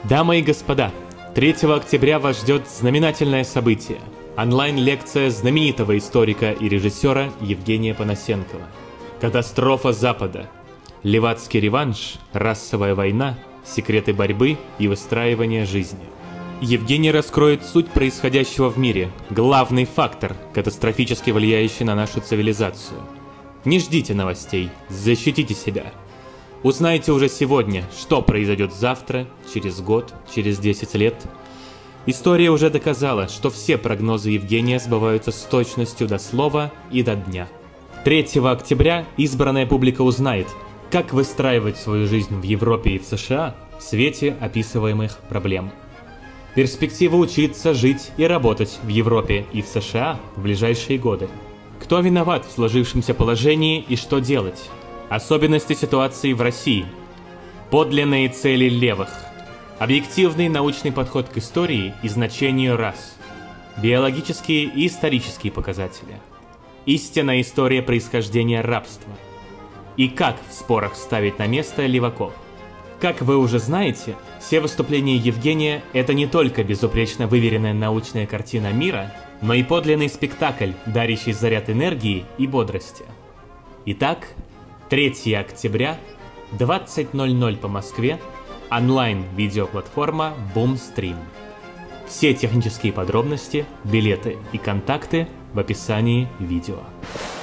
Дамы и господа, 3 октября вас ждет знаменательное событие. Онлайн-лекция знаменитого историка и режиссера Евгения Панасенкова. Катастрофа Запада. Левацкий реванш, расовая война, секреты борьбы и выстраивания жизни. Евгений раскроет суть происходящего в мире, главный фактор, катастрофически влияющий на нашу цивилизацию. Не ждите новостей, защитите себя. Узнайте уже сегодня, что произойдет завтра, через год, через 10 лет. История уже доказала, что все прогнозы Евгения сбываются с точностью до слова и до дня. 3 октября избранная публика узнает, как выстраивать свою жизнь в Европе и в США в свете описываемых проблем. Перспектива учиться, жить и работать в Европе и в США в ближайшие годы. Кто виноват в сложившемся положении и что делать? Особенности ситуации в России. Подлинные цели левых. Объективный научный подход к истории и значению рас. Биологические и исторические показатели. Истинная история происхождения рабства. И как в спорах ставить на место леваков. Как вы уже знаете, все выступления Евгения – это не только безупречно выверенная научная картина мира, но и подлинный спектакль, дарящий заряд энергии и бодрости. Итак, 3 октября, 20:00 по Москве, онлайн-видеоплатформа Boomstream. Все технические подробности, билеты и контакты в описании видео.